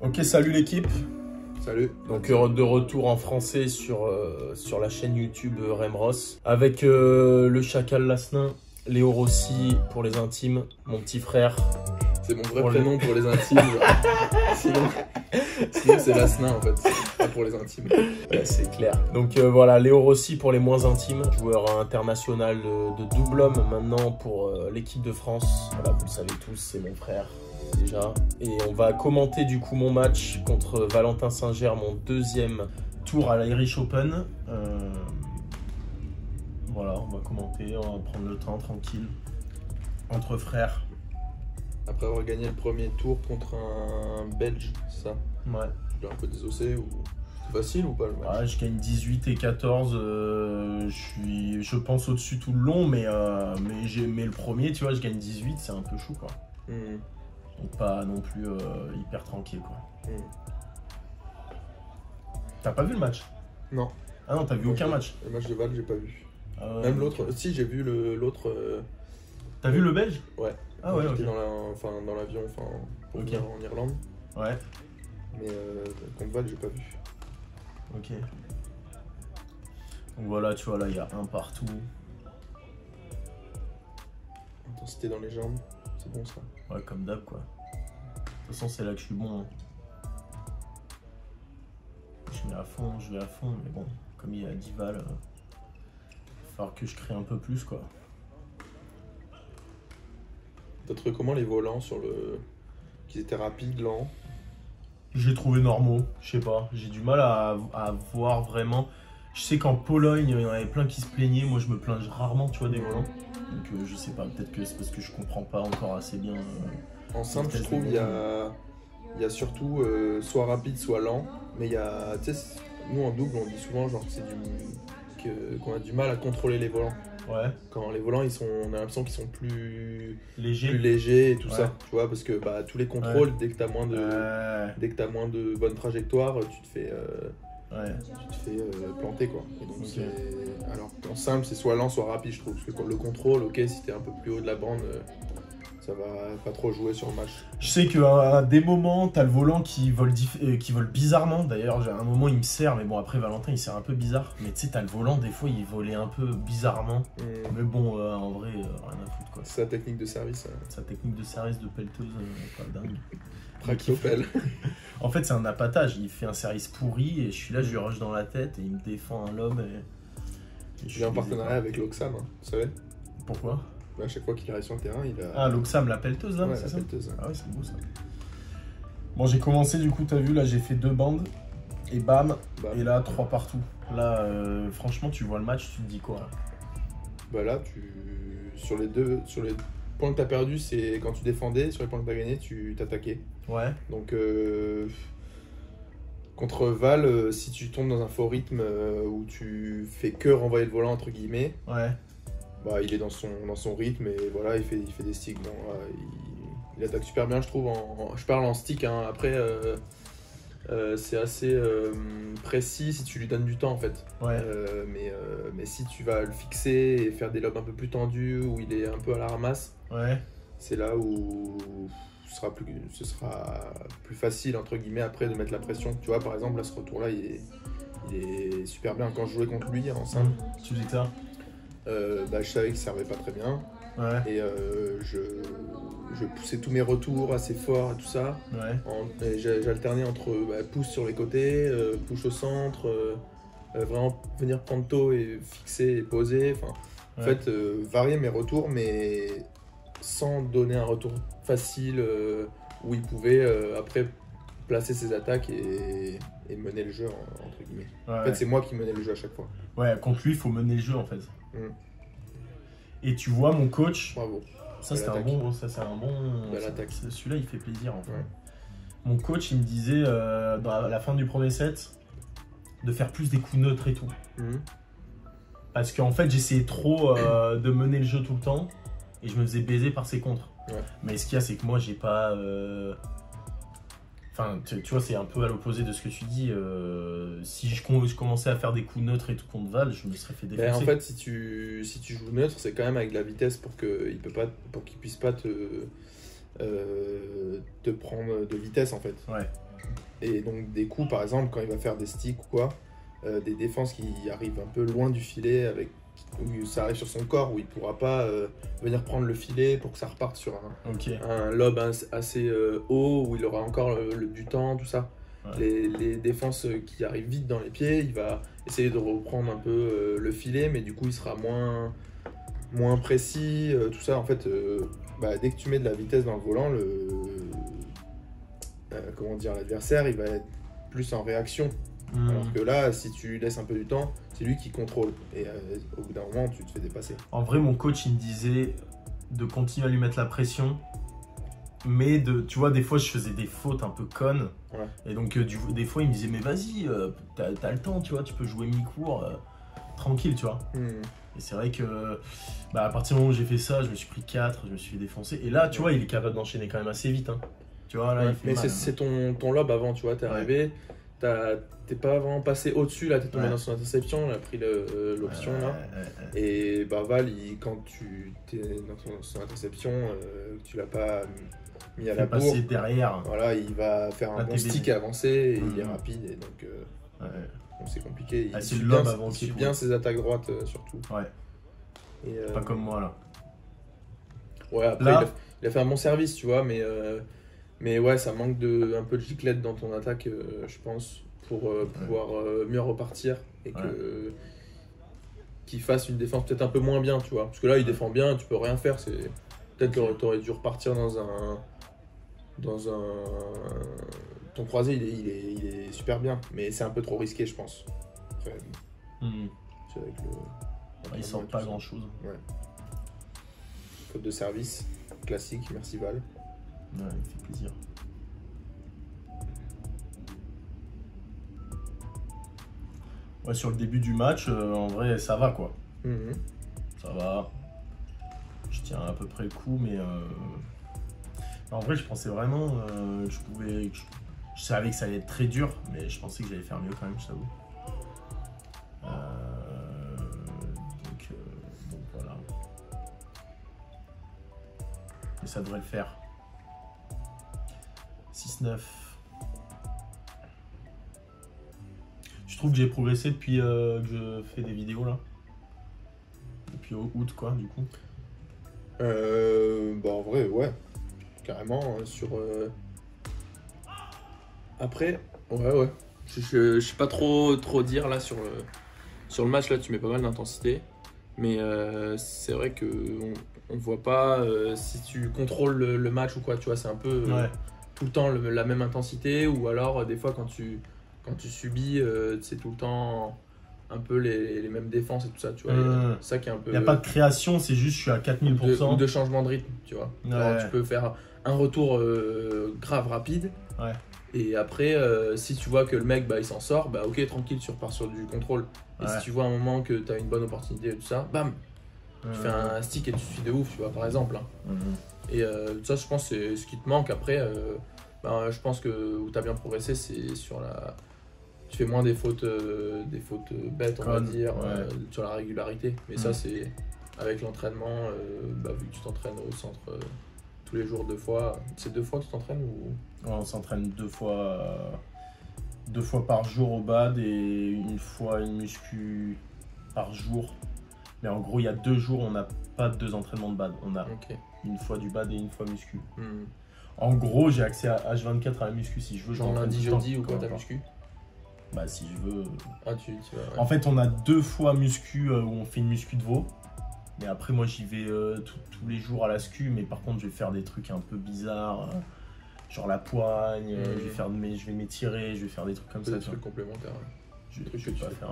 Ok, salut l'équipe. Salut. Donc de retour en français sur la chaîne YouTube Remros avec le Chacal Lasnin, Léo Rossi pour les intimes, mon petit frère. C'est mon vrai prénom pour les intimes. Sinon c'est Lasnin en fait, pas pour les intimes. Ouais, c'est clair. Donc voilà, Léo Rossi pour les moins intimes, joueur international de double homme maintenant pour l'équipe de France. Voilà, vous le savez tous, c'est mon frère déjà. Et on va commenter du coup mon match contre Valentin Singer, mon deuxième tour à l'Irish Open. Voilà, on va commenter, on va prendre le temps tranquille, entre frères. Après avoir gagné le premier tour contre un Belge, c'est ça? Ouais. Tu l'as un peu désossé ou c'est facile ou pas le match? Ouais, je gagne 18 et 14, je pense au-dessus tout le long, mais le premier, tu vois, je gagne 18, c'est un peu chaud quoi. Donc pas non plus hyper tranquille quoi. T'as pas vu le match? Non. Ah non, t'as vu aucun match? Le match de Val, j'ai pas vu. Même l'autre, si j'ai vu l'autre. T'as vu le Belge? Ouais. Ah ouais, ok. J'étais dans l'avion, pour venir en Irlande. Ouais. Mais contre Val, j'ai pas vu. Ok. Donc voilà, tu vois, là, il y a un partout. Intensité dans les jambes, c'est bon ça. Ouais, comme d'hab, quoi. De toute façon, c'est là que je suis bon. Hein. Je vais à fond, mais bon, comme il y a 10 balles, il va falloir que je crée un peu plus, quoi. T'as trouvé comment les volants qu'ils étaient rapides, lents? J'ai trouvé normaux, je sais pas. J'ai du mal à voir vraiment. Je sais qu'en Pologne, il y en avait plein qui se plaignaient. Moi, je me plains rarement, tu vois, des volants. Donc, je sais pas, peut-être que c'est parce que je comprends pas encore assez bien. En simple, je trouve, il y a surtout soit rapide, soit lent. Mais il y a, tu sais, nous en double, on dit souvent genre qu'on a du mal à contrôler les volants. Ouais. Quand les volants, on a l'impression qu'ils sont plus légers et tout ça. Tu vois, parce que tous les contrôles, dès que t'as moins de bonne trajectoire, tu te fais planter quoi. Et donc alors qu'en simple, c'est soit lent, soit rapide, je trouve. Parce que le contrôle, ok, si t'es un peu plus haut de la bande, ça va pas trop jouer sur le match. Je sais qu'à des moments, t'as le volant qui vole bizarrement. D'ailleurs, à un moment, il me sert, mais bon, après, Valentin, il sert un peu bizarre. Mais tu sais, t'as le volant, des fois, il volait un peu bizarrement. Mais bon, en vrai, rien à foutre, quoi. Sa technique de service. Sa technique de service de pelleteuse, pas dingue. Tractopelle. En fait, c'est un appâtage. Il fait un service pourri et je suis là, je lui rush dans la tête et il me défend un lob. Et il est en partenariat avec l'Oxam, hein, vous savez? Pourquoi? À chaque fois qu'il arrive sur le terrain, il a... Ah, l'Oxam, la pelleteuse, là, ouais, c'est ça? Pelleteuse. Ah ouais, c'est beau, ça. Bon, j'ai commencé, du coup, t'as vu, là, j'ai fait 2 bandes. Et bam. Et là, 3 partout. Là, franchement, tu vois le match, tu te dis quoi, là? Bah là, sur les points que t'as perdu, c'est quand tu défendais. Sur les points que t'as gagné, tu t'attaquais. Ouais. Donc, contre Val, si tu tombes dans un faux rythme où tu fais que renvoyer le volant, entre guillemets... Ouais. Bah, il est dans son rythme et voilà, il fait des sticks. Bon, il attaque super bien, je trouve. Je parle en stick, hein. Après, c'est assez précis si tu lui donnes du temps en fait. Ouais. Mais si tu vas le fixer et faire des lobes un peu plus tendus, où il est un peu à la ramasse, ouais. C'est là où ce sera plus facile entre guillemets après de mettre la pression. Tu vois, par exemple, là, ce retour-là, il est super bien. Quand je jouais contre lui en simple, tu dis ça? je savais qu'il servait pas très bien. Ouais. Et je poussais tous mes retours assez fort et tout ça. Ouais. J'alternais entre pouce sur les côtés, push au centre, vraiment venir prendre tôt et fixer et poser. Enfin, en fait, varier mes retours, mais sans donner un retour facile où il pouvait après placer ses attaques et mener le jeu entre guillemets. Ouais, en fait, c'est moi qui menais le jeu à chaque fois. Ouais, contre lui, il faut mener le jeu en fait. Et tu vois, mon coach. Bravo. Ça, c'est un bon. Belle attaque. Celui-là, il fait plaisir en fait. Ouais. Mon coach, il me disait à la fin du premier set de faire plus des coups neutres et tout. Parce qu'en fait, j'essayais trop de mener le jeu tout le temps et je me faisais baiser par ses contres. Ouais. Mais ce qu'il y a, c'est que moi, j'ai pas. Enfin, tu vois, c'est un peu à l'opposé de ce que tu dis. Si je commençais à faire des coups neutres et tout contre Val, je me serais fait défoncer. En fait, si tu joues neutre, c'est quand même avec de la vitesse pour qu'il puisse pas te prendre de vitesse en fait. Ouais. Et donc des coups, par exemple, quand il va faire des sticks ou quoi, des défenses qui arrivent un peu loin du filet, où ça arrive sur son corps, où il pourra pas venir prendre le filet pour que ça reparte sur un lob assez haut, où il aura encore du temps, tout ça. Ouais. Les défenses qui arrivent vite dans les pieds, il va essayer de reprendre un peu le filet, mais du coup il sera moins précis, tout ça. En fait, dès que tu mets de la vitesse dans le volant, l'adversaire il va être plus en réaction. Alors que là, si tu lui laisses un peu du temps, c'est lui qui contrôle. Et au bout d'un moment, tu te fais dépasser. En vrai, mon coach, il me disait de continuer à lui mettre la pression. Mais tu vois, des fois, je faisais des fautes un peu connes. Ouais. Et donc, des fois, il me disait, mais vas-y, t'as le temps, tu vois, tu peux jouer mi-cours, tranquille, tu vois. Et c'est vrai que, à partir du moment où j'ai fait ça, je me suis pris 4, je me suis fait défoncer. Et là, tu vois, il est capable d'enchaîner quand même assez vite. Hein. Tu vois, là, il fait mais mal, c'est ton lob avant, tu vois, t'es arrivé. T'es pas vraiment passé au-dessus, là, t'es tombé dans son interception, on a pris l'option là. Et Val, quand tu t'es dans son interception, tu l'as pas mis à la bourre. Passer derrière. Voilà, il va faire un bon stick avancé et il est rapide et donc c'est compliqué. Il suit bien ses attaques droites surtout. Ouais. Et pas comme moi là. Ouais, après là, il a fait un bon service, tu vois, mais ouais, ça manque un peu de giclette dans ton attaque, je pense, pour pouvoir mieux repartir et qu'il fasse une défense peut-être un peu moins bien, tu vois. Parce que là, il défend bien, tu peux rien faire. Peut-être que t'aurais dû repartir dans un... Ton croisé, il est super bien, mais c'est un peu trop risqué, je pense. Après, c'est avec il sent pas grand-chose. Ouais. Faute de service, classique, merci Val. Ouais, il fait plaisir. Ouais, sur le début du match, en vrai, ça va quoi. Ça va. Je tiens à peu près le coup, mais en vrai, je pensais vraiment que je pouvais. Je savais que ça allait être très dur, mais je pensais que j'allais faire mieux quand même, je t'avoue. Donc voilà. Mais ça devrait le faire. 6-9. Je trouve que j'ai progressé depuis que je fais des vidéos là. Depuis août quoi du coup. En vrai ouais. Carrément sur... Après, ouais. Je sais pas trop dire là sur le match là, tu mets pas mal d'intensité. Mais c'est vrai que on voit pas si tu contrôles le match ou quoi, tu vois, c'est un peu tout le temps la même intensité, ou alors des fois quand tu subis, c'est tout le temps un peu les mêmes défenses et tout ça, tu vois. Ça qui est un peu... Il n'y a pas de création, c'est juste je suis à 4000%. Ou de changement de rythme, tu vois. Alors, tu peux faire un retour grave rapide. Ouais. Et après, si tu vois que le mec, il s'en sort, ok, tranquille, tu repars sur du contrôle. Et si tu vois un moment que tu as une bonne opportunité et tout ça, bam, tu fais un stick et tu suis de ouf, tu vois, par exemple. Et ça, je pense, c'est ce qui te manque. Après, je pense que où tu as bien progressé, c'est sur la... Tu fais moins des fautes bêtes, on va dire, sur la régularité. Mais ça, c'est avec l'entraînement, vu que tu t'entraînes au centre tous les jours 2 fois. C'est 2 fois que tu t'entraînes ou... On s'entraîne 2 fois par jour au BAD et une fois une muscu par jour. Mais en gros, il y a 2 jours, on n'a pas 2 entraînements de BAD. On a une fois du BAD et une fois muscu. En gros, j'ai accès à H24 à la muscu si je veux. Genre lundi, jeudi ou quoi, ta muscu ? Si je veux. Tu vas, En fait, on a 2 fois muscu où on fait une muscu de veau. Mais après, moi, j'y vais tous les jours à la SCU. Mais par contre, je vais faire des trucs un peu bizarres. Genre la poigne, je vais m'étirer, je vais faire des trucs comme ça. Des trucs complémentaires. Je vais pas faire.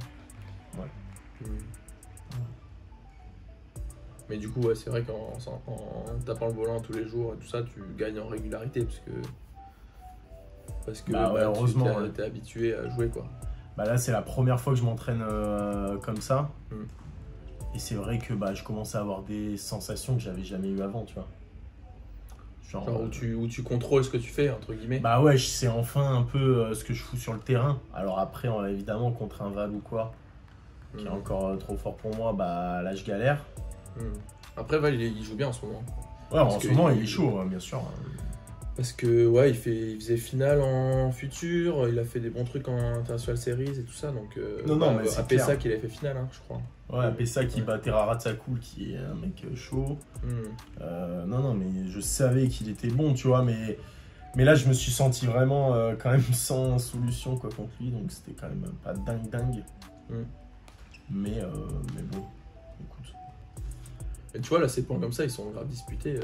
Mais du coup, c'est vrai qu'en tapant le volant tous les jours et tout ça, tu gagnes en régularité parce que heureusement, t'es habitué à jouer quoi. Là, c'est la première fois que je m'entraîne comme ça. Et c'est vrai que je commence à avoir des sensations que j'avais jamais eu avant, tu vois. Genre où tu contrôles ce que tu fais, entre guillemets. Je sais enfin un peu ce que je fous sur le terrain. Alors après, évidemment, contre un Val ou quoi, qui est encore trop fort pour moi, là, je galère. Après, Val, il joue bien en ce moment. Ouais, en ce moment, il est chaud, bien sûr. Parce que, ouais, il faisait finale en futur, il a fait des bons trucs en International Series et tout ça, donc... non, mais c'est Apessa qu'il avait fait finale, hein, je crois. Ouais, Apessa qui bat Terrara Tsakoul, qui est un mec chaud. Non, mais je savais qu'il était bon, tu vois, mais là, je me suis senti vraiment quand même sans solution quoi, contre lui, donc c'était quand même pas dingue. Mais bon, écoute. Et tu vois, là, ces points comme ça, ils sont grave disputés,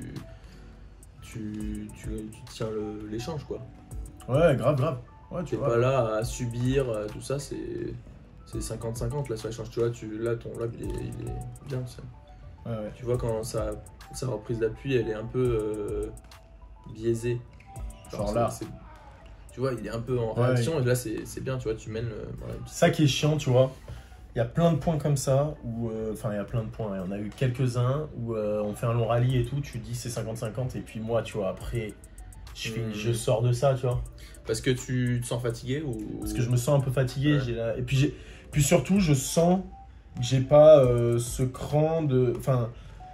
tu tiens l'échange, quoi. Ouais, grave. Ouais, tu vois. Pas là à subir, tout ça, c'est 50-50 là sur l'échange. Tu vois, là, ton lob, il est bien, ça. Ouais. Tu vois, quand sa reprise d'appui, elle est un peu biaisée. Genre là. Tu vois, il est un peu en réaction, et là, c'est bien, tu vois, tu mènes... ça qui est chiant, tu vois. Il y a plein de points comme ça, où, enfin il y a plein de points, il y en a eu quelques-uns où on fait un long rallye et tout, tu dis c'est 50-50 et puis moi tu vois après je sors de ça, tu vois. Parce que tu te sens fatigué ou... Parce que je me sens un peu fatigué, et puis surtout je sens que j'ai pas ce cran de... Enfin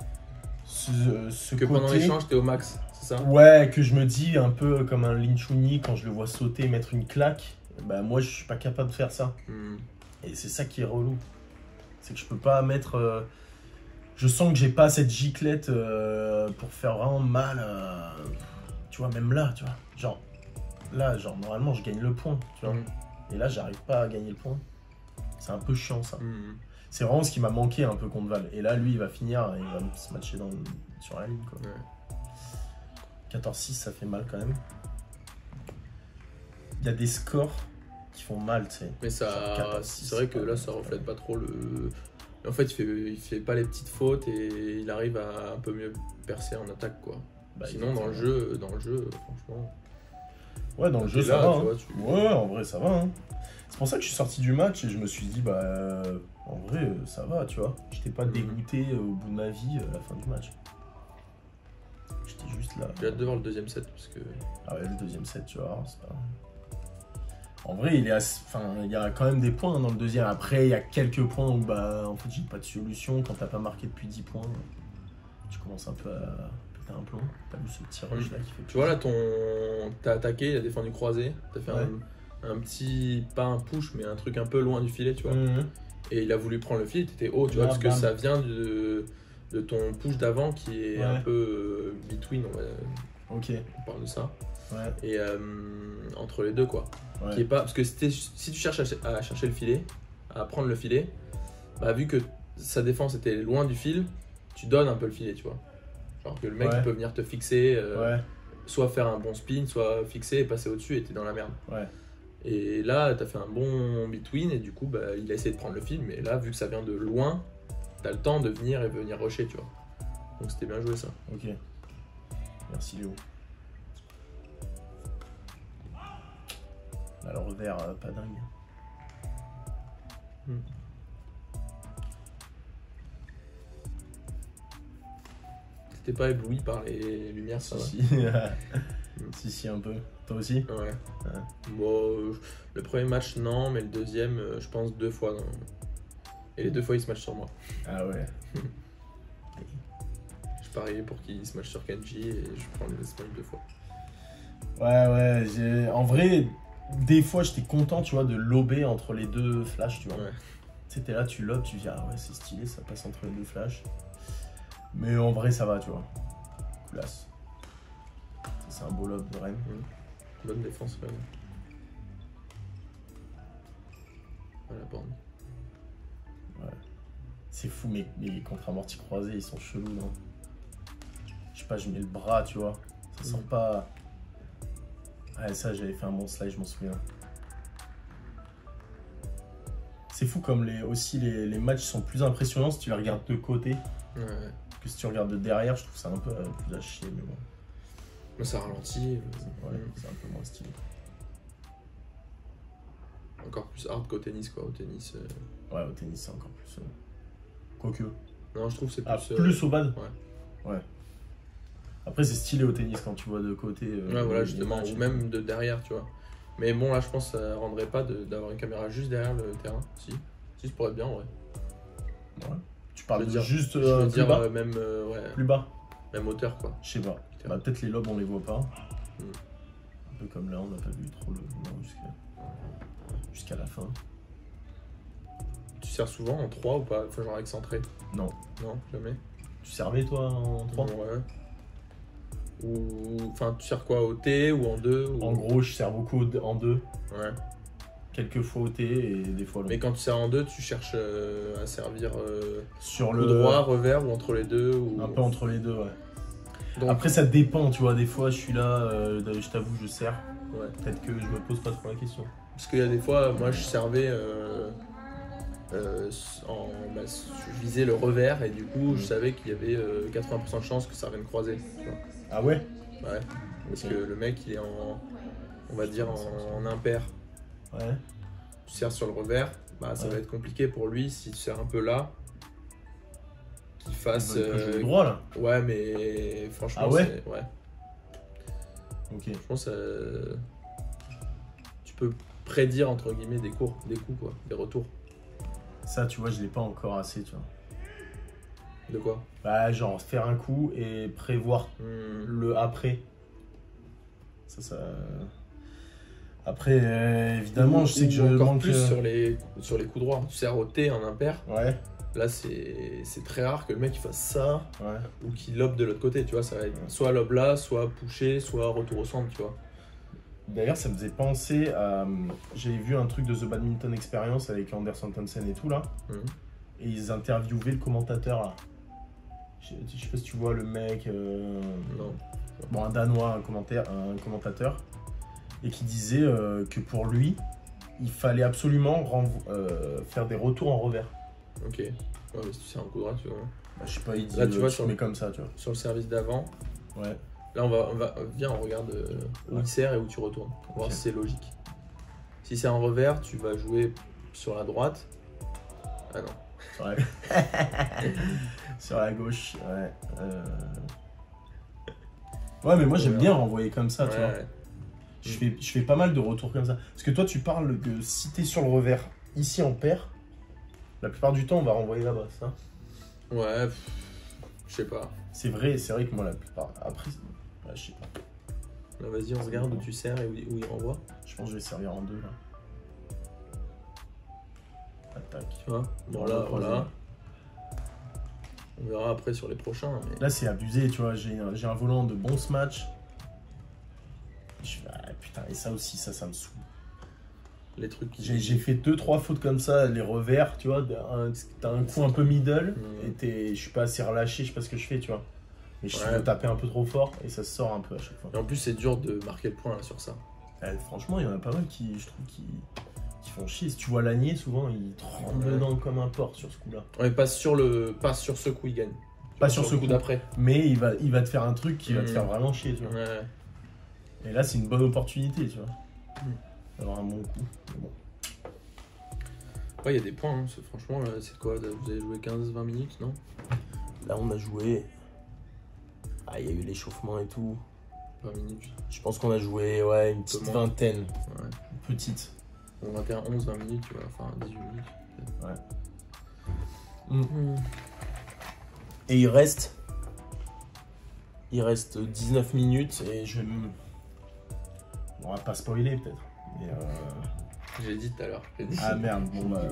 ce que côté... pendant l'échange t'es au max, c'est ça? Ouais, que je me dis un peu comme un Lin Chunyi quand je le vois sauter, mettre une claque, bah moi je suis pas capable de faire ça. Et c'est ça qui est relou. C'est que je peux pas mettre... je sens que j'ai pas cette giclette pour faire vraiment mal. Tu vois, même là, tu vois. Genre, normalement, je gagne le point, tu vois. Et là, j'arrive pas à gagner le point. C'est un peu chiant, ça. C'est vraiment ce qui m'a manqué un peu contre Val. Et là, lui, il va finir, il va se matcher sur la ligne, quoi. 14-6, ça fait mal quand même. Il y a des scores qui font mal, tu sais. Mais ça, c'est vrai que là, ça reflète pas trop le... En fait, il fait pas les petites fautes et il arrive à un peu mieux percer en attaque, quoi. Sinon, dans le jeu, franchement... Ouais, dans le jeu, ça va. Hein. Ouais, en vrai, ça va. Hein. C'est pour ça que je suis sorti du match et je me suis dit, en vrai, ça va, tu vois. J'étais pas dégoûté au bout de ma vie à la fin du match. J'étais juste là. J'ai hâte de voir le deuxième set, parce que... Ah ouais, le deuxième set, tu vois, c'est pas... En vrai, il y a quand même des points dans le deuxième. Après, il y a quelques points où en fait, j'ai pas de solution. Quand t'as pas marqué depuis 10 points, tu commences un peu à péter un plomb. T'as vu ce petit rush là qui fait... Tu vois là, t'as attaqué, il a défendu croisé. T'as fait un petit, pas un push, mais un truc un peu loin du filet, tu vois. Et il a voulu prendre le filet, t'étais haut, tu vois, parce que ça vient de ton push d'avant qui est un peu between, on parle de ça. Et entre les deux, quoi. Qui est pas, parce que si tu cherches à chercher le filet, à prendre le filet, vu que sa défense était loin du fil, tu donnes un peu le filet, tu vois. Genre que le mec il peut venir te fixer, soit faire un bon spin, soit fixer et passer au-dessus et t'es dans la merde. Et là, t'as fait un bon between et du coup, il a essayé de prendre le fil, mais là, vu que ça vient de loin, t'as le temps de venir rusher, tu vois. Donc c'était bien joué ça. Ok. Merci Léo. Là, le revers, pas dingue. T'étais pas ébloui par les lumières, ça? Si, un peu. Toi aussi? Ouais. Bon, le premier match, non, mais le deuxième, je pense 2 fois. Non. Et les 2 fois, il se match sur moi. Ah ouais. Je pariais pour qu'il se match sur Kenji et je prends les smiles 2 fois. Ouais. En vrai, des fois, j'étais content, tu vois, de lober entre les deux flashs, tu vois. Tu sais, t'es là, tu lobes, tu dis, ah ouais, c'est stylé, ça passe entre les deux flashs. Mais en vrai, ça va, tu vois. Classe. C'est un beau lob de Rennes. Bonne défense, Rennes. À la borne. Ouais. C'est fou, mais les contre-amortis croisés, ils sont chelous, non? Je sais pas, je mets le bras, tu vois. Ça sent pas... Ouais, ça, j'avais fait un bon slide, je m'en souviens. C'est fou comme les matchs sont plus impressionnants si tu les regardes de côté. Que si tu regardes de derrière, je trouve ça un peu plus à chier, mais bon. Mais ça ralentit. C'est un peu moins stylé. Encore plus hard qu'au tennis, quoi. Au tennis. Ouais, au tennis, c'est encore plus. Quoique. Non, je trouve que c'est plus. Plus au bad. Ouais. Après, c'est stylé au tennis quand tu vois de côté. Ouais, voilà, justement. Ou même de derrière, tu vois. Mais bon, là, je pense que ça rendrait pas d'avoir une caméra juste derrière le terrain. Si, ça pourrait être bien, ouais. Tu parles de juste je veux plus bas. même plus bas. Même hauteur, quoi. Je sais pas. Bah, peut-être les lobes, on les voit pas. Un peu comme là, on n'a pas vu trop le jusqu'à la fin. Tu sers souvent en 3 ou pas? Enfin, genre excentré? Non. Non, jamais. Tu servais toi en 3? Ouais. Ou. Enfin, tu sers quoi? Au T ou en 2 ou... En gros, je sers beaucoup en 2. Ouais. Quelques fois au T et des fois Mais quand tu sers en 2, tu cherches à servir sur le droit, revers ou entre les deux ou... Un peu entre les deux, ouais. Donc... Après, ça dépend, tu vois. Des fois, je suis là, je t'avoue, je sers. Ouais. Peut-être que je me pose pas trop la question. Parce qu'il y a des fois, moi, je servais je visais le revers et du coup, je savais qu'il y avait 80% de chances que ça vienne croiser. Tu vois. Ah ouais? Ouais. Parce que le mec, il est on va dire, en impair. Ouais. Tu sers sur le revers, bah ça va être compliqué pour lui si tu sers un peu là. Qu'il fasse. Droit là? Ouais, mais franchement, ah ouais? Ouais. Ok. Je pense tu peux prédire entre guillemets des coups quoi, des retours. Ça, tu vois, je l'ai pas encore assez, tu vois. De quoi? Bah, genre faire un coup et prévoir le après. Ça. Après, évidemment, je sais que je manque plus sur les coups droits. Tu sers au T en impair. Ouais. Là, c'est très rare que le mec il fasse ça ou qu'il lobe de l'autre côté. Tu vois, ça va être soit lobe là, soit pusher, soit retour au centre, tu vois. D'ailleurs, ça me faisait penser à. J'avais vu un truc de The Badminton Experience avec Anderson Townsend et tout là. Et ils interviewaient le commentateur là. Je sais pas si tu vois le mec. Non. Bon, un Danois, un commentateur. Et qui disait que pour lui, il fallait absolument faire des retours en revers. Ok. Ouais, mais si tu sers un coup droit, tu vois. Bah, je sais pas, il dit là, tu vois, mets comme ça, tu vois. Sur le service d'avant. Ouais. Là, viens, on regarde où il sert et où tu retournes. On va voir si c'est logique. Si c'est en revers, tu vas jouer sur la droite. Ah non. Sur la gauche, ouais. Ouais, mais moi j'aime bien renvoyer comme ça, tu vois. Ouais. Je fais pas mal de retours comme ça. Parce que toi, tu parles de si t'es sur le revers, ici en paire, la plupart du temps, on va renvoyer là-bas, ça. Ouais, je sais pas. C'est vrai que moi, la plupart. Après, ouais, je sais pas. Là, vas-y, on regarde où tu sers et où il renvoie. Je pense que je vais servir en 2 là. Attaque. Tu vois, voilà. On verra après sur les prochains. Mais... Là, c'est abusé, tu vois. J'ai un volant de bon smash. Putain, et ça aussi, ça me saoule. Les trucs. J'ai fait 2-3 fautes comme ça, les revers, tu vois. T'as un coup un peu middle et je suis pas assez relâché, je sais pas ce que je fais, tu vois. Mais je veux taper un peu trop fort et ça sort un peu à chaque fois. Et en plus, c'est dur de marquer le point là, sur ça. Franchement, il y en a pas mal qui, je trouve, qui font chier. Si tu vois Lanier, souvent, il tremble dedans comme un porc sur ce coup-là. Ouais, pas sur ce coup, il gagne. Pas sur ce coup d'après. Mais il va te faire un truc qui va te faire vraiment chier, tu vois. Ouais. Et là, c'est une bonne opportunité, tu vois. D'avoir un bon coup. Mais bon. Ouais, il y a des points, hein. Franchement, c'est quoi? Vous avez joué 15-20 minutes, non? Là, on a joué. Ah, il y a eu l'échauffement et tout. 20 minutes. Je pense qu'on a joué une petite vingtaine. Ouais. Une petite. Bon, 21, 11, 20 minutes, tu vois. Enfin, 18 minutes. Ouais. Et il reste 19 minutes et je... On va pas spoiler peut-être. Mais J'ai dit tout à l'heure. Ah merde, bon bah...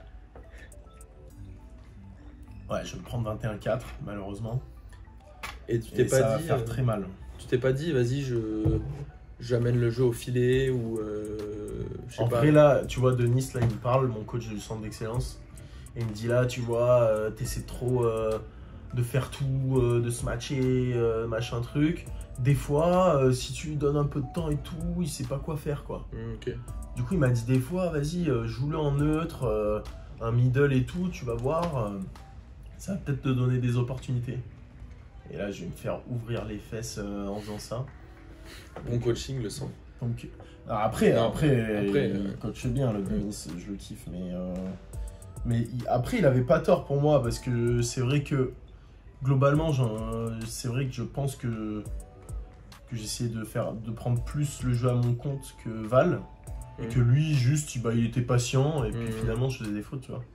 Ouais, je vais me prendre 21-4 malheureusement. Et tu t'es pas ça dit... va faire très mal. Tu t'es pas dit, vas-y, j'amène le jeu au filet ou... je sais pas. Après là, tu vois, Denis, là, il me parle, mon coach du centre d'excellence. Et il me dit là, tu vois, t'essaies trop de faire tout, de se matcher, machin truc. Des fois, si tu lui donnes un peu de temps et tout, il sait pas quoi faire, quoi. Ok. Du coup, il m'a dit des fois, vas-y, joue-le en neutre, un middle et tout, tu vas voir. Ça va peut-être te donner des opportunités. Et là, je vais me faire ouvrir les fesses en faisant ça. Bon coaching, le sang. Donc, après, il coach bien, le Denis, je le kiffe, mais après, il avait pas tort pour moi, parce que c'est vrai que, globalement, c'est vrai que je pense que j'essayais de prendre plus le jeu à mon compte que Val, et que lui, juste, il était patient, et puis finalement, je faisais des fautes, tu vois.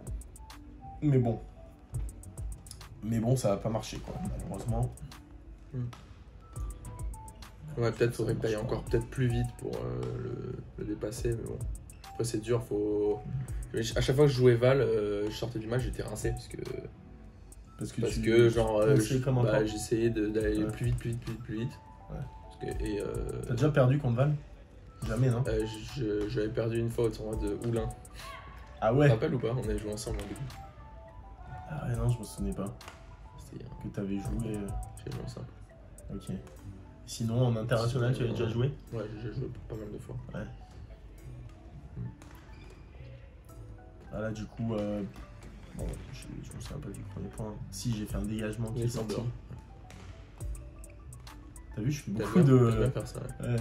Mais bon, ça va pas marcher, quoi, malheureusement. Ouais, peut-être faudrait que t'ailles encore peut-être plus vite pour le dépasser, mais bon. Après c'est dur, faut... À chaque fois que je jouais Val, je sortais du match, j'étais rincé parce que genre j'essayais d'aller plus vite. Ouais. Et t'as déjà perdu contre Val? Jamais, non? J'avais perdu une fois au tournoi de Oulin. Ah ouais? Tu te rappelles ou pas? On avait joué ensemble en début. Ah ouais, non, je me souvenais pas. Que t'avais joué. J'ai joué ensemble. Ok. Sinon, en international, tu avais déjà joué? Ouais, j'ai joué pas mal de fois. Ouais. Ah là, du coup, bon, je me souviens pas du premier point. Si, j'ai fait un dégagement qui est sorti. T'as vu, je fais beaucoup de... Je vais faire ça, ouais.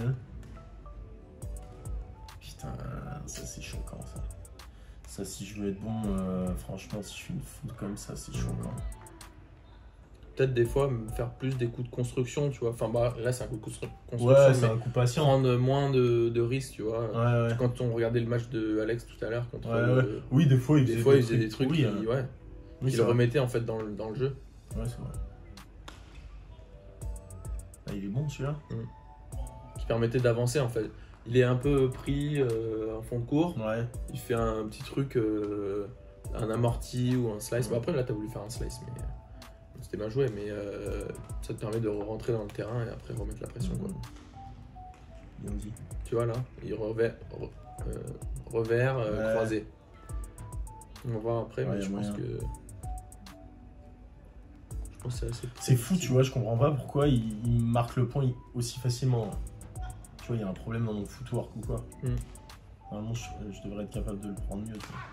Putain, ça c'est choquant, ça. Ça, si je veux être bon, franchement, si je fais une foot comme ça, c'est choquant. Peut-être des fois me faire plus des coups de construction, tu vois. Enfin, bah là, c'est un coup de construction. Ouais, c'est un coup patient. Prendre moins de risques, tu vois. Ouais. Quand on regardait le match de Alex tout à l'heure contre. Oui, des fois, il faisait des trucs qui le remettaient en fait dans le jeu. Ouais, c'est vrai. Ah, il est bon celui-là. Qui permettait d'avancer en fait. Il est un peu pris en fond de cours. Ouais. Il fait un petit truc, un amorti ou un slice. Bah, après, là, t'as voulu faire un slice, mais c'était bien joué. Mais ça te permet de rentrer dans le terrain et après remettre la pression. Quoi. Bien dit. Tu vois là, il revers croisé. On va voir après, mais je pense que c'est assez. C'est fou, tu vois, je comprends pas pourquoi il marque le point aussi facilement. Tu vois, il y a un problème dans mon footwork ou quoi. Normalement, je devrais être capable de le prendre mieux. Tu vois.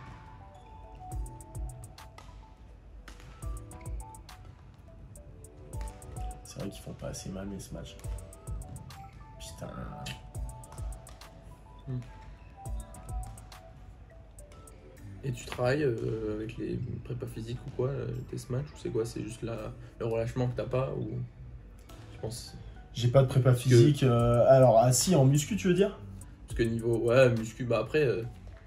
C'est vrai qu'ils font pas assez mal, mais ce match. Putain. Et tu travailles avec les prépas physiques ou quoi, tes matchs, ou c'est quoi? C'est juste le relâchement que t'as pas ou je pense. J'ai pas de prépa physique. Alors, si, en muscu, tu veux dire? Parce que niveau muscu, bah après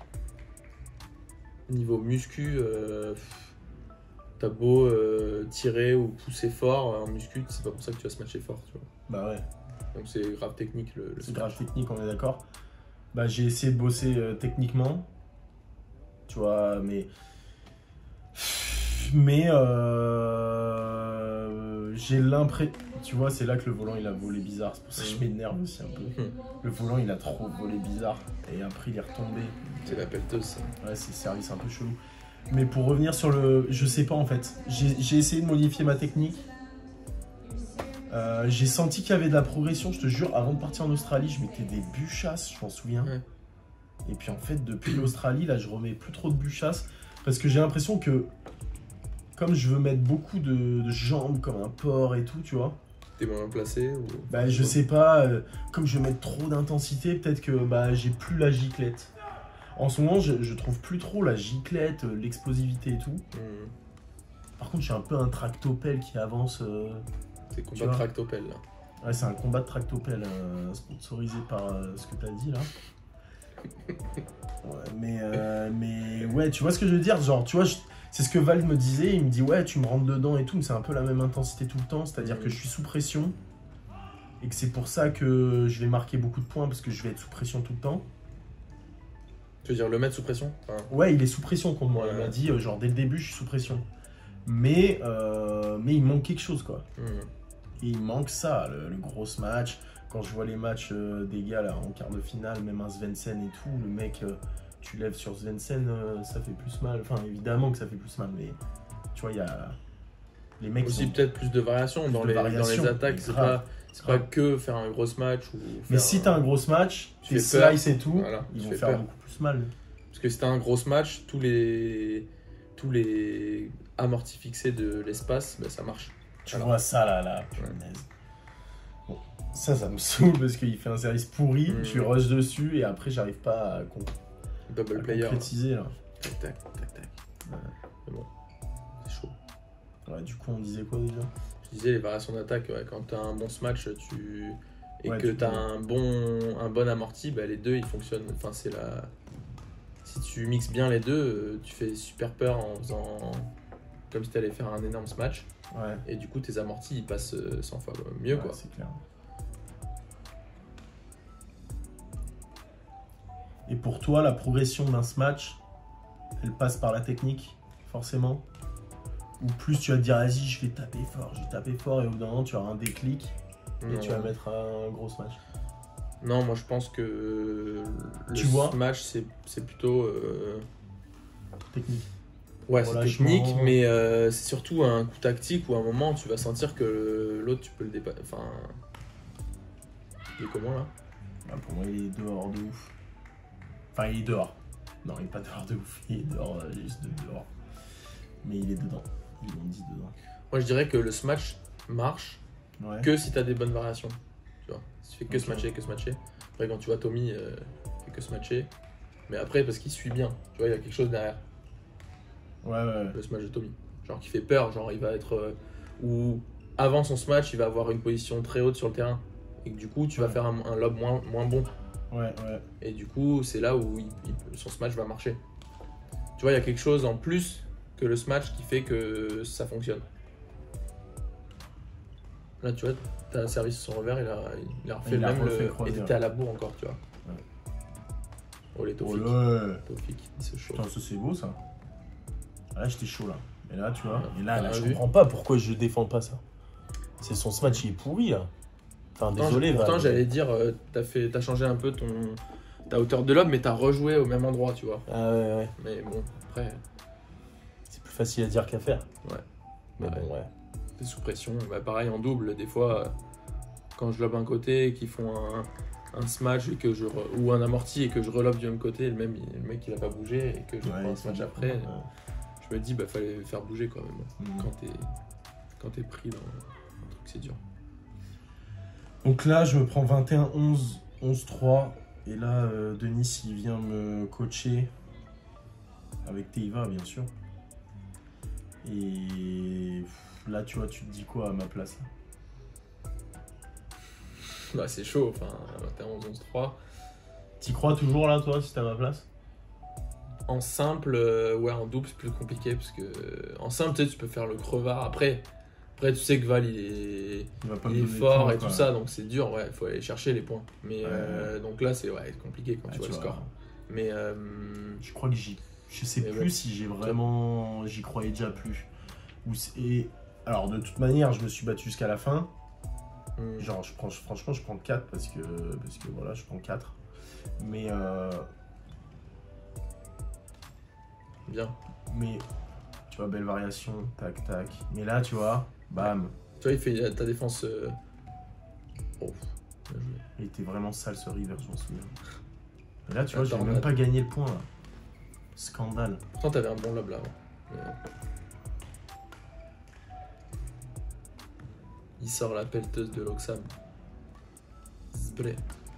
niveau muscu, t'as beau tirer ou pousser fort en muscu, c'est pas pour ça que tu vas se matcher fort, tu vois. Bah ouais. Donc c'est grave technique le c'est grave technique, on est d'accord. Bah j'ai essayé de bosser techniquement. Tu vois, mais j'ai l'impression, tu vois, c'est là que le volant il a volé bizarre, c'est pour ça que je m'énerve aussi un peu. Le volant il a trop volé bizarre et après il est retombé. C'est la pelleteuse ça. Ouais, c'est service un peu chelou. Mais pour revenir sur je sais pas en fait, j'ai essayé de modifier ma technique. J'ai senti qu'il y avait de la progression, je te jure, avant de partir en Australie, je mettais des bûchasses, je m'en souviens. Ouais. Et puis en fait, depuis l'Australie, là, je remets plus trop de bûchasses parce que j'ai l'impression que, comme je veux mettre beaucoup de jambes comme un porc et tout, tu vois. T'es moins placé ou... Bah, je sais pas, comme je veux mettre trop d'intensité, peut-être que j'ai plus la giclette. En ce moment, je trouve plus trop la giclette, l'explosivité et tout. Par contre, je suis un peu un tractopelle qui avance. C'est combat de tractopelle là. Ouais, c'est un combat de tractopelle sponsorisé par ce que t'as dit là. Ouais, mais ouais, tu vois ce que je veux dire, genre, tu vois, c'est ce que Val me disait, il me dit ouais, tu me rentres dedans et tout, mais c'est un peu la même intensité tout le temps, c'est-à-dire que je suis sous pression et que c'est pour ça que je vais marquer beaucoup de points parce que je vais être sous pression tout le temps. Tu veux dire le mettre sous pression? Ouais, il est sous pression contre moi, il m'a dit genre dès le début je suis sous pression, mais il manque quelque chose quoi. Et il manque ça, le gros match. Quand je vois les matchs des gars là, en quart de finale, même un Svensson et tout, le mec, tu lèves sur Svensson, ça fait plus mal. Enfin, évidemment que ça fait plus mal, mais tu vois, il y a les mecs. Aussi peut-être plus de variations dans les attaques. C'est pas que faire un gros match. Mais si t'as un gros match, tu fais slice et tout, voilà, ils vont faire beaucoup plus mal. Parce que si t'as un gros match, tous les amortis fixés de l'espace, bah, ça marche. Tu vois ça là, punaise. Bon, ça me saoule parce qu'il fait un service pourri, tu rushes dessus et après j'arrive pas à concrétiser là. Tac. Ouais. Mais bon, c'est chaud. Ouais, du coup on disait quoi déjà? Je disais les variations d'attaque, ouais, quand t'as un bon smash que t'as un bon amorti, bah, les deux ils fonctionnent. Enfin c'est la. Si tu mixes bien les deux, tu fais super peur en faisant comme si t'allais faire un énorme smash. Ouais. Et du coup, tes amortis, ils passent 100 fois mieux, quoi. C'est clair. Et pour toi, la progression d'un smash, elle passe par la technique, forcément? Ou plus tu vas te dire, vas-y, je vais taper fort, et au bout d'un moment, tu auras un déclic, et tu vas mettre un gros smash? Non, moi je pense que le smash, c'est plutôt... technique. Ouais, c'est technique, mais c'est surtout un coup tactique où à un moment, tu vas sentir que l'autre, tu peux le dépasser. Enfin... Il est comment, là? Pour moi, il est dehors de ouf. Enfin, il est dehors. Non, il est pas dehors de ouf. Il est dehors, juste de dehors. Mais il est dedans. Ils l'ont dit dedans. Moi, je dirais que le smash marche que si t'as des bonnes variations. Tu vois, si tu fais que smatcher. Après, quand tu vois Tommy, il fait que smatcher. Mais après, parce qu'il suit bien. Tu vois, il y a quelque chose derrière. Ouais. Le smash de Tommy. Genre, qui fait peur. Genre, il va être... ou avant son smash, il va avoir une position très haute sur le terrain. Et que du coup, tu vas faire un lob moins bon. Ouais. Et du coup, c'est là où son smash va marcher. Tu vois, il y a quelque chose en plus que le smash qui fait que ça fonctionne. Là, tu vois, t'as un service sur son revers, il a refait même le... Et t'étais à la bourre encore, tu vois. Ouais. Oh, les Tofik. Tofik, il se chaud. Putain, ça c'est beau, ça. Là, j'étais chaud, là. Et là, tu vois, et là je comprends pas pourquoi je défends pas ça. C'est son smash, il est pourri, là. Enfin, désolé. Pourtant, j'allais dire, t'as changé un peu ta hauteur de lob, mais t'as rejoué au même endroit, tu vois. Ah ouais. Mais bon, après... C'est plus facile à dire qu'à faire. Ouais. Mais bon, ouais. T'es sous pression. Bah, pareil, en double, des fois, quand je lobe un côté et qu'ils font un smash et que ou un amorti et que je relobe du même côté, le mec, il a pas bougé et que je prends un smash après, je me dis, bah, fallait faire bouger quand même. Quand t'es pris dans un truc, c'est dur. Donc là, je me prends 21-11, 11-3. Et là, Denis, il vient me coacher avec Teiva, bien sûr. Et là, tu vois, tu te dis quoi à ma place là? Bah, c'est chaud, enfin, 21-11, 11-3. T'y crois toujours là, toi, si t'es à ma place? En simple, en double, c'est plus compliqué parce que en simple, tu sais, tu peux faire le crevard. Après, tu sais que Val, il est fort et tout ça, donc c'est dur, il faut aller chercher les points. Mais donc là, c'est compliqué quand tu vois le score. Mais je crois que je sais plus si j'ai vraiment... J'y croyais déjà plus. Alors, de toute manière, je me suis battu jusqu'à la fin. Genre, franchement, je prends 4 parce que voilà, je prends 4. Mais... Bien. Mais, tu vois, belle variation, tac. Mais là, tu vois, bam. Tu vois, il fait ta défense... Il était vraiment sale ce river, je m'en souviens. Et là, tu vois, j'ai même pas gagné le point, là. Scandale. Pourtant, t'avais un bon lob là. Il sort la pelleteuse de l'Oxam. Zbré.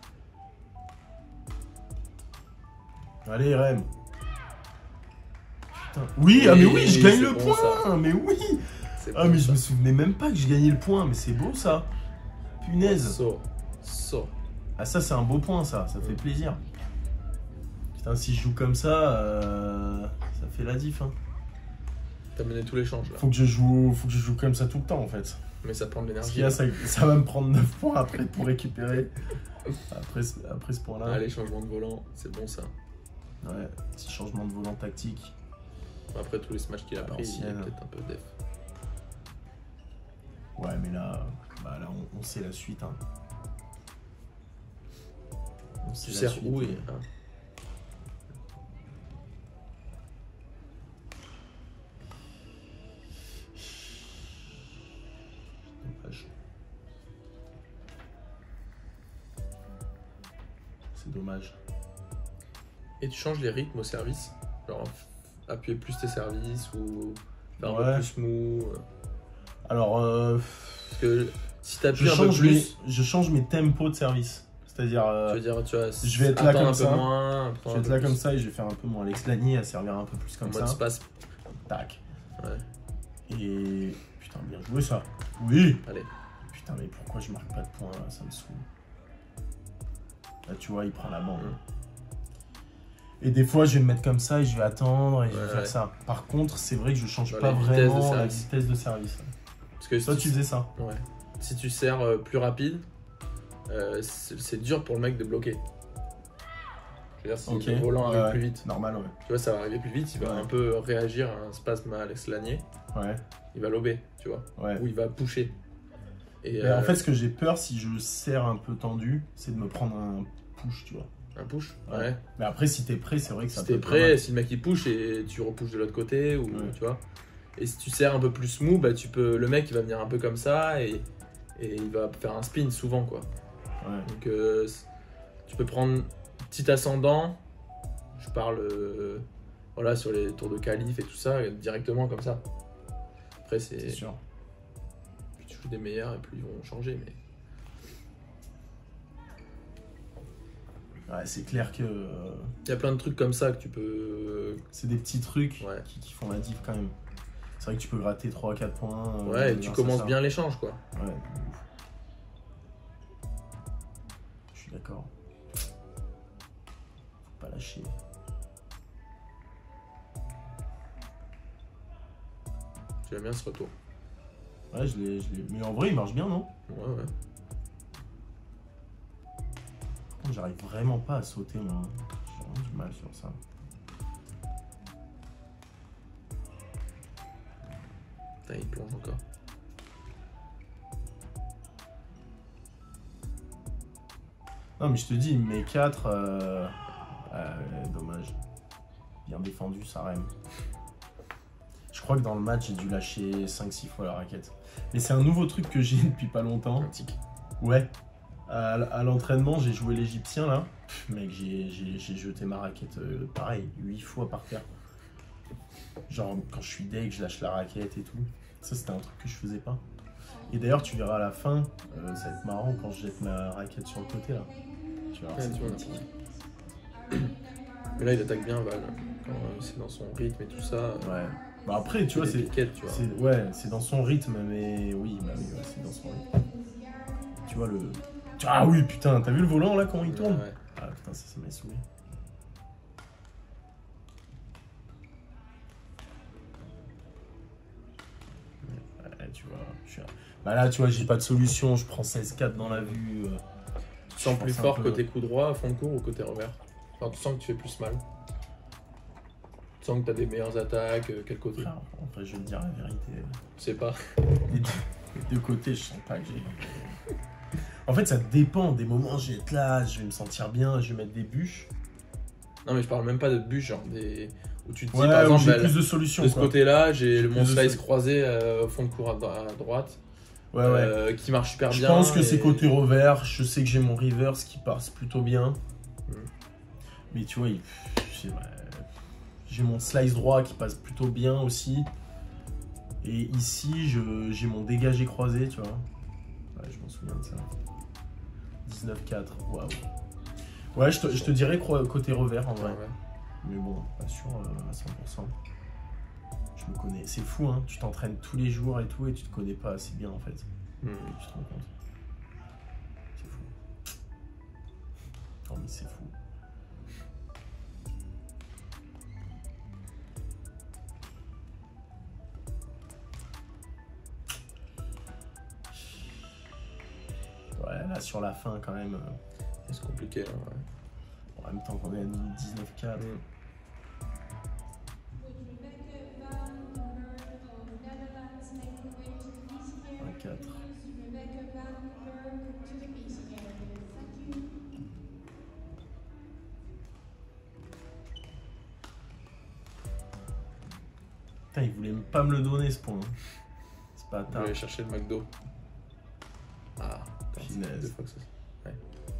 Allez, Rem. Putain. Oui, mais oui, je gagne le point. Ça. Mais oui. Ah, mais je me souvenais même pas que je gagnais le point. Mais c'est beau, ça. Punaise. Ah, ça, c'est un beau point, ça. Ça fait plaisir. Putain, si je joue comme ça, ça fait la diff. Hein. T'as mené tous les changes là. Faut que je joue comme ça tout le temps en fait. Mais ça prend de l'énergie. Ça va me prendre 9 points après pour récupérer. Après ce point-là. Allez, changement de volant, c'est bon ça. Ouais, petit changement de volant tactique. Après tous les smash qu'il a pris, il est peut-être un peu def. Ouais, mais là, on sait la suite. Hein. Tu sers où et... C'est dommage. Et tu changes les rythmes au service? Genre appuyer plus tes services ou faire un peu plus smooth? Alors, parce que si tu appuies un peu plus... Je change mes tempos de service. C'est-à-dire, tu vois, je vais être là comme ça. Je vais être là comme ça et je vais faire un peu mon Alex Lagny à servir un peu plus comme ça. Mode space. Tac. Ouais. Et putain, bien joué ça. Oui. Allez. Putain, mais pourquoi je marque pas de points là? Ça me saoule. Là, tu vois, il prend la bande. Et des fois, je vais me mettre comme ça et je vais attendre et je vais faire ça. Par contre, c'est vrai que je change pas vraiment la vitesse de service. Parce que toi, tu faisais ça. Ouais. Si tu serres plus rapide, c'est dur pour le mec de bloquer. Je veux dire, si le volant arrive plus vite. Normal, ouais. Tu vois, ça va arriver plus vite, il va un peu réagir à un spasme à l'ex-lanier. Ouais. Il va lober, tu vois. Ouais. Ou il va pusher. Et en fait, ce que j'ai peur si je serre un peu tendu, c'est de me prendre un push, tu vois. Un push. Ouais. Mais après, si t'es prêt, c'est vrai que ça si peut t'es prêt, si le mec il push et tu repushes de l'autre côté, ou tu vois. Et si tu serres un peu plus smooth, bah le mec il va venir un peu comme ça et il va faire un spin souvent, quoi. Ouais. Donc tu peux prendre petit ascendant. Je parle voilà, sur les tours de qualif et tout ça, directement comme ça. Après, c'est sûr. Plus tu joues des meilleurs et plus ils vont changer. Mais... Ouais, c'est clair que... Il y a plein de trucs comme ça que tu peux... C'est des petits trucs qui font la diff quand même. C'est vrai que tu peux gratter 3-4 points. Ouais, et tu commences bien l'échange, quoi. Ouais. Je suis d'accord. Faut pas lâcher. J'aime bien ce retour. Ouais, je l'ai. Mais en vrai, il marche bien, non? Ouais. Par contre, j'arrive vraiment pas à sauter, moi. J'ai vraiment du mal sur ça. Putain, il plonge encore. Non, mais je te dis, il me met 4. Dommage. Bien défendu, ça rème. Je crois que dans le match, j'ai dû lâcher 5-6 fois la raquette. Mais c'est un nouveau truc que j'ai depuis pas longtemps. Un tic. Ouais. À l'entraînement, j'ai joué l'Égyptien, là. Mec, j'ai jeté ma raquette, pareil, 8 fois par terre. Genre, quand je suis deg, je lâche la raquette et tout. Ça, c'était un truc que je faisais pas. Et d'ailleurs, tu verras à la fin, ça va être marrant quand je jette ma raquette sur le côté, là. Tu verras, c'est magnifique. Mais là, il attaque bien Val. Quand c'est dans son rythme et tout ça. Ouais. Bah après, tu vois, c'est... Ouais, c'est dans son rythme, mais oui, c'est dans son rythme. Tu vois le... Ah oui, putain, t'as vu le volant, là, comment il tourne? Ouais. Ah putain, ça m'a saoulé. Ouais, tu vois, Bah là, tu vois, j'ai pas de solution, je prends 16-4 dans la vue. Tu te sens plus fort côté coup droit, fond de cours ou côté revers? Enfin, tu sens que tu fais plus mal. Tu sens que tu as des meilleures attaques, quel côté? Frère, en fait, je vais te dire la vérité. Je sais pas. Les deux côtés, je sens pas que j'ai... En fait, ça dépend. Des moments, je vais être là, je vais me sentir bien, je vais mettre des bûches. Non, mais je parle même pas de bûches, genre des... où tu te dis, par exemple, j'ai plus de solutions. De ce côté-là, j'ai mon slice croisé au fond de cours à droite. Qui marche super bien. Je pense que c'est côté revers. Je sais que j'ai mon reverse qui passe plutôt bien. Mais tu vois, j'ai mon slice droit qui passe plutôt bien aussi. Et ici, j'ai mon dégagé croisé, tu vois. Ouais, je m'en souviens de ça. 19-4, waouh. Ouais, je te dirais côté revers en vrai. Ouais. Mais bon, pas sûr à 100%. Je me connais. C'est fou, hein. Tu t'entraînes tous les jours et tout et tu te connais pas assez bien en fait. Tu te rends compte. C'est fou. Non, mais c'est fou. Ouais, là sur la fin quand même. C'est compliqué. Là, ouais. En même temps qu'on est à 19-4. Putain, il voulait pas me le donner ce point. C'est pas tard. Je vais aller chercher le McDo. Ah, punaise. 2 fois que ça. Ouais.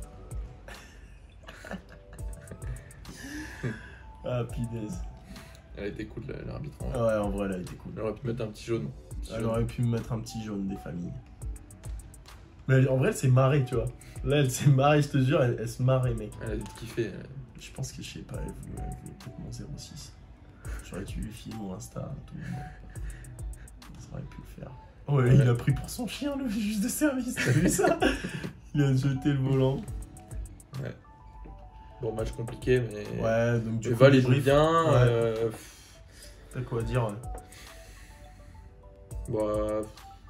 Ah, punaise. Elle a été cool, l'arbitre. Ouais, en vrai, elle a été cool. Elle aurait pu mettre un petit jaune. Elle aurait pu me mettre un petit jaune des familles. Mais en vrai, elle s'est marrée, tu vois. Là, elle s'est marrée, je te jure, elle se marrait, mec. Elle a dû te kiffer. Je pense que, je sais pas, elle voulait peut-être mon 06. J'aurais dû lui filer mon Insta, tout le monde. Ça aurait pu le faire. Oh, ouais, il a pris pour son chien, le juge de service, t'as vu ça? Il a jeté le volant. Ouais. Bon, match compliqué, mais... Ouais, donc du coup, Val, il joue bien. T'as quoi à dire? Bah...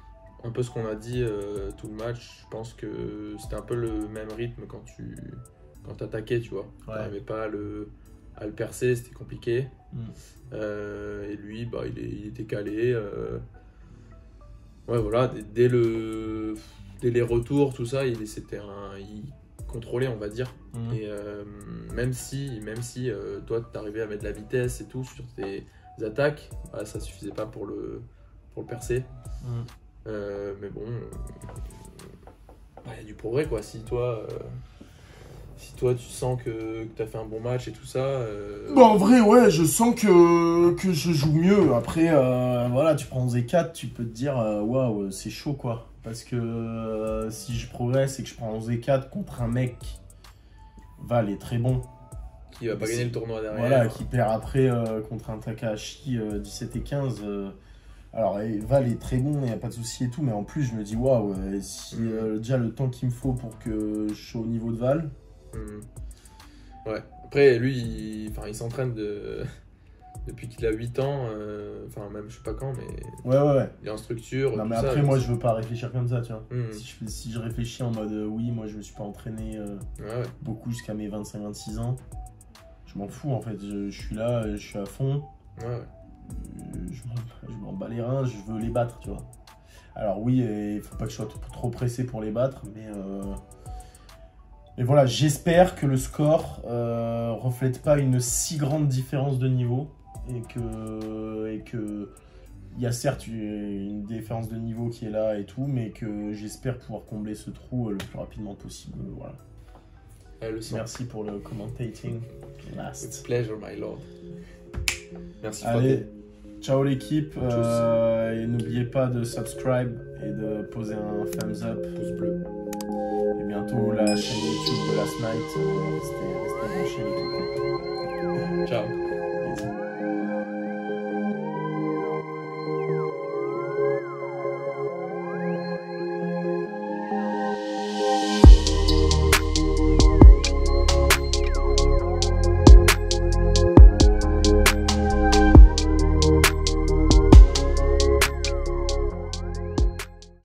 un peu ce qu'on a dit tout le match. Je pense que c'était un peu le même rythme quand t'attaquais, tu vois. Ouais. T'arrivais pas à le percer, c'était compliqué. Et lui, bah, il était calé. Ouais, voilà, dès les retours, tout ça, il contrôlait, on va dire. Et même si toi, t'arrivais à mettre de la vitesse et tout sur tes attaques, bah, ça suffisait pas pour le percer. Mais bon, y a du progrès, quoi. Si toi, tu sens que tu as fait un bon match et tout ça... Bah, en vrai, ouais, je sens que je joue mieux. Après, voilà, tu prends 11-4, tu peux te dire, waouh, c'est chaud, quoi. Parce que si je progresse et que je prends 11-4 contre un mec, Val est très bon. Qui va pas gagner le tournoi derrière. Voilà, qui perd après contre un Takahashi 17-15. Alors, Val est très bon, il n'y a pas de souci et tout, mais en plus, je me dis, waouh, si déjà le temps qu'il me faut pour que je sois au niveau de Val. Ouais, après, lui, il s'entraîne depuis qu'il a 8 ans, enfin, même je sais pas quand, mais. Ouais. Il est en structure. Non, mais après, moi, je veux pas réfléchir comme ça, tu vois. Si je réfléchis en mode, oui, moi, je me suis pas entraîné beaucoup jusqu'à mes 25-26 ans, je m'en fous, en fait. Je suis là, je suis à fond. Ouais. Je m'en bats les reins, je veux les battre, tu vois. Alors oui, il faut pas que je sois trop pressé pour les battre, mais voilà, j'espère que le score reflète pas une si grande différence de niveau et que il y a certes une différence de niveau qui est là et tout, mais que j'espère pouvoir combler ce trou le plus rapidement possible. Voilà. Merci pour le commentating. It's pleasure, my lord. Merci. Allez, ciao l'équipe. Et n'oubliez pas de subscribe et de poser un thumbs up, pouce bleu. Et bientôt la chaîne YouTube de Last Night. Restez branchés l'équipe. Ciao.